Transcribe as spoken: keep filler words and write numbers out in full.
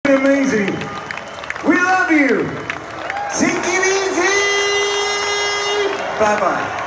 been amazing. We love you. Take it easy. Bye-bye.